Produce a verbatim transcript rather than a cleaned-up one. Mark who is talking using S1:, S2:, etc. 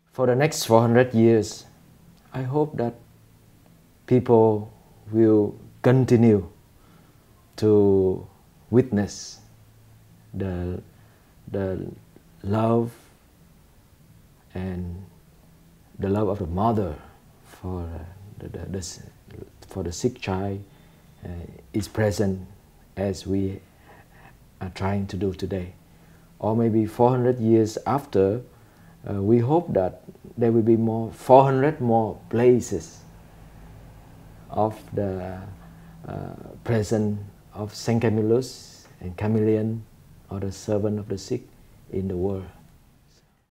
S1: for the next four hundred years, I hope that people will continue to witness the, the love and the love of the mother for the, the, the, for the sick child uh, is present as we are trying to do today. Or maybe four hundred years after, uh, we hope that there will be more, four hundred more places of the uh, presence of Saint Camillus and Camillian, or the servant of the sick in the world.